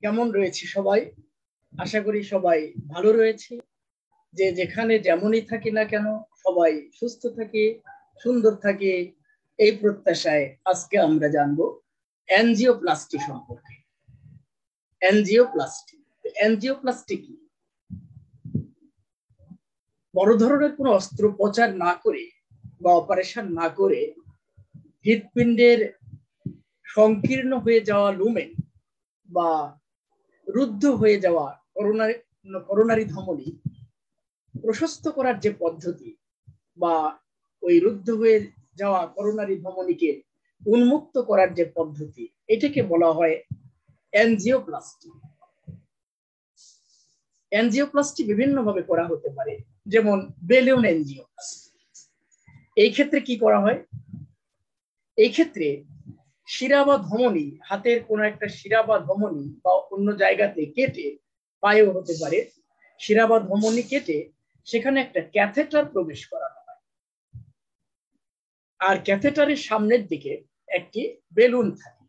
কেমন রয়েছে সবাই? আশা করি সবাই ভালো রয়েছে। যে যেখানে যেমনই থাকি না কেন, সবাই সুস্থ থাকে, সুন্দর থাকে, এই প্রত্যাশায় আজকে আমরা জানবো অ্যানজিওপ্লাস্টি সম্পর্কে। অ্যানজিওপ্লাস্টি অ্যানজিওপ্লাস্টি কি? বড় ধরনের কোনো অস্ত্রোপচার না করে বা অপারেশন না করে হৃৎপিণ্ডের সংকীর্ণ হয়ে যাওয়া লুমেন বা রুদ্ধ হয়ে যাওয়া করোনারি ধমনী প্রশস্ত করার যে পদ্ধতি, বা ওই রুদ্ধ হয়ে যাওয়া করোনারি ধমনীকে উন্মুক্ত করার যে পদ্ধতি, এটাকে বলা হয় অ্যানজিওপ্লাস্টি। অ্যানজিওপ্লাস্টি বিভিন্ন ভাবে করা হতে পারে, যেমন বেলুন অ্যানজিওপ্লাস্টি। এই ক্ষেত্রে কি করা হয়? এই ক্ষেত্রে শিরা বা ধমনী, হাতের কোনো একটা শিরা বা ধমনী বা অন্য জায়গাতে কেটে, পায়েও হতে পারে, শিরা বা ধমনী কেটে সেখানে একটা ক্যাথেটার প্রবেশ করানো হয়। আর ক্যাথেটারের সামনের দিকে একটি বেলুন থাকে।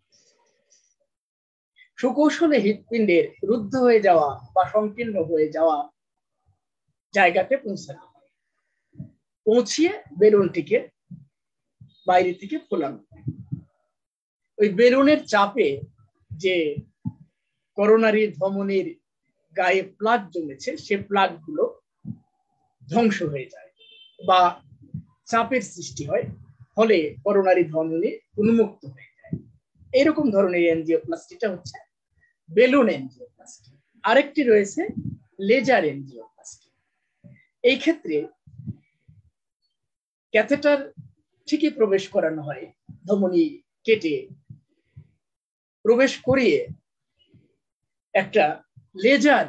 সুকৌশলে হৃৎপিণ্ডের রুদ্ধ হয়ে যাওয়া বা সংকীর্ণ হয়ে যাওয়া জায়গাতে পৌঁছানো হয়। পৌঁছিয়ে বেলুনটিকে বাইরে থেকে ফোলানো হয়। ওই বেলুনের চাপে যে করোনারি ধমনীর গায়ে প্লাগ জমেছে, সে প্লাগ গুলো ধ্বংস হয়ে যায় বা চাপের সৃষ্টি হয়, ফলে করোনারি ধমনী উন্মুক্ত হয়ে যায়। এরকম ধরনের এনজিওপ্লাস্টিটা হচ্ছে বেলুন এনজিওপ্লাস্টি। আরেকটি রয়েছে লেজার এনজিওপ্লাস্টি। এই ক্ষেত্রে ক্যাথেটার ঠিকই প্রবেশ করানো হয়, ধমনী কেটে প্রবেশ করিয়ে একটা লেজার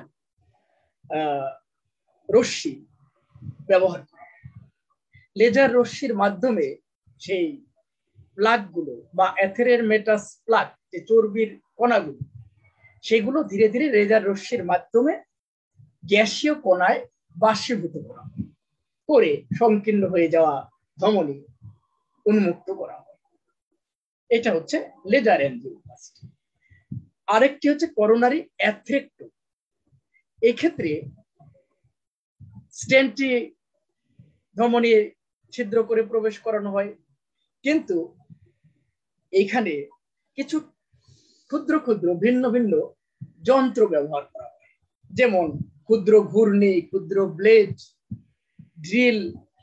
রশ্মি ব্যবহার করা হয়। লেজার রশ্মির মাধ্যমে সেই প্লাগ গুলো বা অ্যাথেরেরমেটাস প্লাগ, যে চর্বির কণাগুলো, সেগুলো ধীরে ধীরে লেজার রশ্মির মাধ্যমে গ্যাসীয় কণায় বাষ্পীভূত করা করে সংকীর্ণ হয়ে যাওয়া ধমনী উন্মুক্ত করা হয়। এটা হচ্ছে লেজার এনজিওপ্লাস্টি। আরেকটি হচ্ছে করোনারি অ্যাথ্রেক্টমি। এই ক্ষেত্রে স্টেন্টটি ধমনী ছিদ্র করে প্রবেশ করানো হয়, কিন্তু এখানে কিছু ক্ষুদ্র ক্ষুদ্র ভিন্ন ভিন্ন যন্ত্র ব্যবহার করা হয়, যেমন ক্ষুদ্র ঘূর্ণি, ক্ষুদ্র ব্লেড, ড্রিল,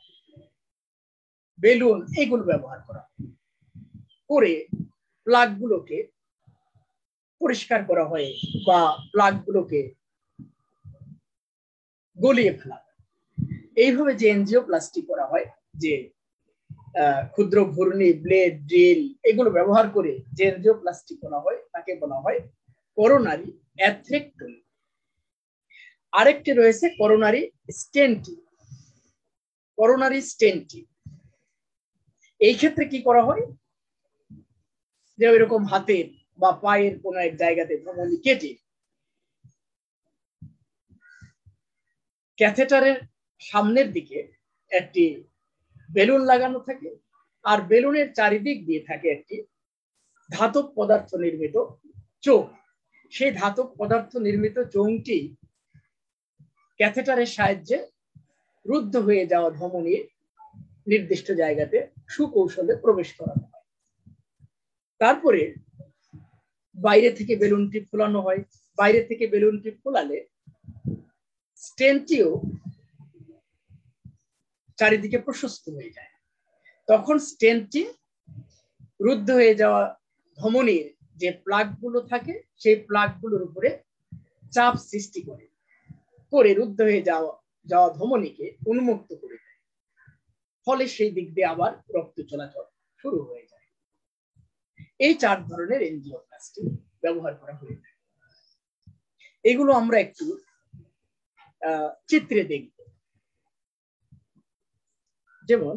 বেলুন, এগুলো ব্যবহার করা করে প্লাগ গুলোকে পরিষ্কার করা হয় বা প্লাগ গুলোকে গলিয়ে ফেলা হয়। এইভাবে যে এনজিওপ্লাস্টি করা হয়, যে ক্ষুদ্র ঘূর্ণি, ব্লেড, ড্রিল, এগুলো ব্যবহার করে যে এনজিওপ্লাস্টি করা হয়, তাকে বলা হয় করোনারি অ্যাথ্রেক্টমি। আরেকটি রয়েছে করোনারি স্টেন্টিং। করোনারি স্টেন্টিং এই ক্ষেত্রে কি করা হয়? যে ওইরকম হাতের বা পায়ের কোন এক জায়গাতে ধমনী কেটে ক্যাথেটারের সামনের দিকে একটি বেলুন লাগানো থাকে, আর বেলুনের চারিদিক দিয়ে থাকে একটি ধাতব পদার্থ নির্মিত চোখ। সেই ধাতব পদার্থ নির্মিত চোঙটি ক্যাথেটারের সাহায্যে রুদ্ধ হয়ে যাওয়া ধমনী নির্দিষ্ট জায়গাতে সুকৌশলে প্রবেশ করানো হয়। তারপরে বাইরে থেকে বেলুনটি ফোলানো হয়। বাইরে থেকে বেলুনটি ফোলালে স্টেনটিও চারিদিকে প্রশস্ত হয়ে যায়। তখন স্টেনটি রুদ্ধ হয়ে যাওয়া ধমনীর যে প্লাগ গুলো থাকে, সেই প্লাগ গুলোর উপরে চাপ সৃষ্টি করে করে রুদ্ধ হয়ে যাওয়া ধমনীকে উন্মুক্ত করে দেয়। ফলে সেই দিক দিয়ে আবার রক্ত চলাচল শুরু হয়ে যায়। এই 4 ধরনের এনজিওপ্লাস্টি ব্যবহার করা হয়ে থাকে। এগুলো আমরা একটু চিত্রে দেখব। যেমন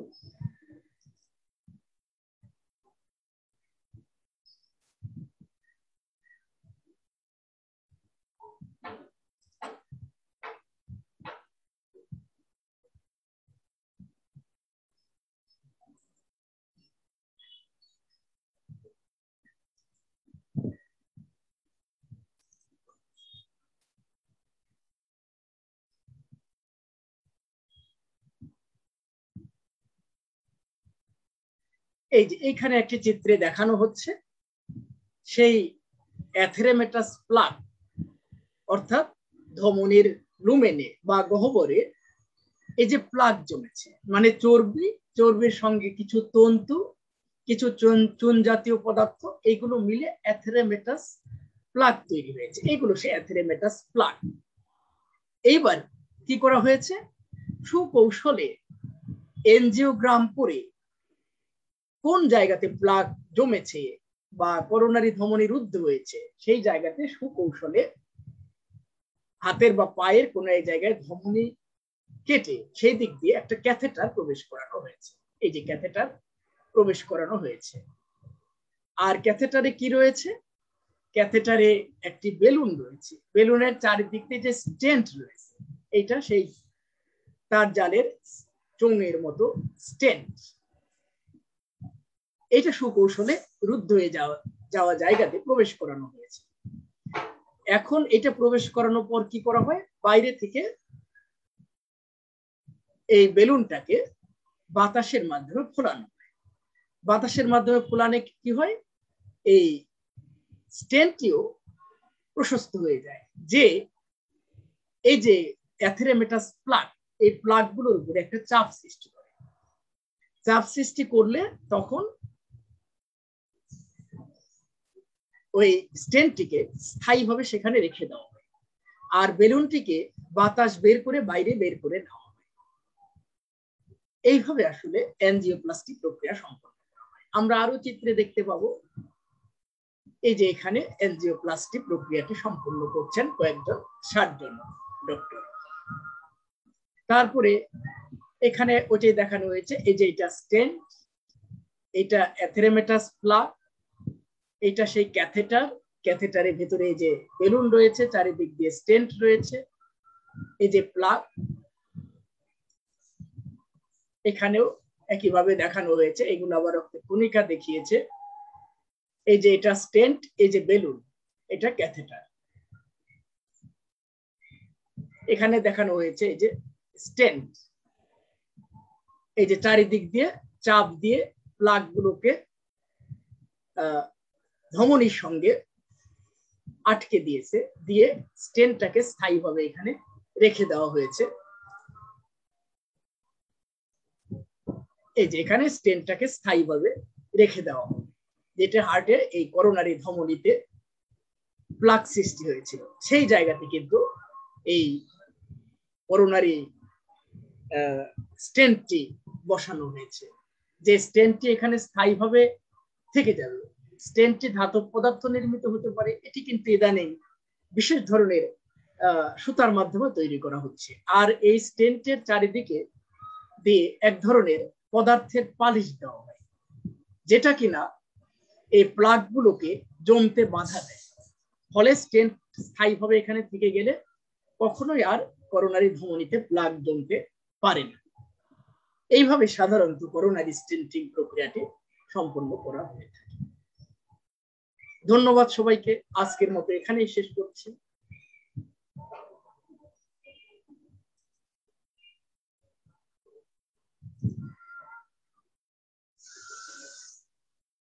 এই যে এইখানে একটি চিত্রে দেখানো হচ্ছে সেই অ্যাথেরেমেটাস প্লাগ, অর্থাৎ ধমনীর লুমেনে বা গহ্বরে এই যে প্লাগ জমেছে, মানে চর্বির সঙ্গে কিছু তন্তু, কিছু চুন জাতীয় পদার্থ, এইগুলো মিলে অ্যাথেরেমেটাস প্লাগ তৈরি হয়েছে। এইগুলো সে অ্যাথেরেমেটাস প্লাগ। এইবার কি করা হয়েছে, সুকৌশলে এনজিওগ্রাম করে কোন জায়গাতে প্লাগ জমেছে বা করোনারি ধমনী রুদ্ধ হয়েছে সেই জায়গাতে সুকৌশলে হাতের বা পায়ের কোন এক জায়গায় ধমনী কেটে সেই দিক দিয়ে একটা ক্যাথেটার প্রবেশ করানো হয়েছে। এই যে ক্যাথেটার প্রবেশ করানো হয়েছে। আর ক্যাথেটারে কি রয়েছে, ক্যাথেটারে একটি বেলুন রয়েছে, বেলুনের চারিদিক দিয়ে যে স্টেন্ট রয়েছে, এইটা সেই তার জালের চোঙের মতো স্টেন্ট। এটা সুকৌশলে রুদ্ধ হয়ে যাওয়া জায়গাতে প্রবেশ করানো হয়েছে। এখন এটা প্রবেশ করানোর পর কি করা হয়, বাইরে থেকে এই বেলুনটাকে বাতাসের মাধ্যমে ফোলানো হয়। বাতাসের মাধ্যমে ফোলানে কি হয়, এই স্টেন্টটিও প্রশস্ত হয়ে যায়, যে এই যে অ্যাথেরেমেটাস প্লাগ, এই প্লাগ গুলোর উপরে একটা চাপ সৃষ্টি করে। চাপ সৃষ্টি করলে তখন ওই স্টেন্টটিকে স্থায়ীভাবে সেখানে রেখে দেওয়া হয়, আর বেলুনটিকে বাতাস বের করে বাইরে বের করে নেওয়া হয়। এইভাবে আসলে এনজিওপ্লাস্টি প্রক্রিয়া সম্পন্ন করা হয়। আমরা আরো চিত্রে দেখতে পাবো, এই যে এখানে এনজিওপ্লাস্টি প্রক্রিয়াটি সম্পন্ন করছেন কয়েকজন সার্জন ডক্টর। তারপরে এখানে ওইটাই দেখানো হয়েছে, এই যে এটা স্টেন্ট, এটা অ্যাথেরেমেটাস প্লাগ, এটা সেই ক্যাথেটার, ক্যাথেটারের ভিতরে এই যে বেলুন রয়েছে, চারিদিক দিয়ে স্টেন্ট রয়েছে, এই যে প্লাগ, এখানেও একইভাবে দেখানো হয়েছে। এগুলো আবার কণিকা দেখিয়েছে। এই যে এটা স্টেন্ট, এই যে বেলুন, এটা ক্যাথেটার। এখানে দেখানো হয়েছে এই যে স্টেন্ট, এই যে চারিদিক দিয়ে চাপ দিয়ে প্লাগ গুলোকে ধমনীর সঙ্গে আটকে দিয়েছে, দিয়ে স্টেন্টটাকে স্থায়ীভাবে এখানে রেখে দেওয়া হয়েছে। এই যে এখানে স্টেন্টটাকে স্থায়ীভাবে রেখে দেওয়া হবে, যেটা হার্টের এই করোনারি ধমনীতে প্লাগ সৃষ্টি হয়েছিল সেই জায়গাতে কিন্তু এই করোনারি স্টেন্টটি বসানো হয়েছে, যে স্টেন্টটি এখানে স্থায়ীভাবে থেকে যাবে। স্টেন্টটি ধাতব পদার্থ নির্মিত হতে পারে, এটি কিন্তু ইদানিং বিশেষ ধরনের সুতার মাধ্যমে তৈরি করা হচ্ছে। আর এই স্টেন্টের চারিদিকে দিয়ে এক ধরনের পদার্থের পালিশ দেওয়া হয়, যেটা কিনা এই প্লাগ গুলোকে জমতে বাধা দেয়। ফলে স্টেন্ট স্থায়ীভাবে এখানে থেকে গেলে কখনোই আর করোনারি ধমনীতে প্লাগ জমতে পারে না। এইভাবে সাধারণত করোনারি স্টেন্টিং প্রক্রিয়াটি সম্পন্ন করা হয়ে থাকে। ধন্যবাদ সবাইকে, আজকের মতো এখানেই শেষ করছি।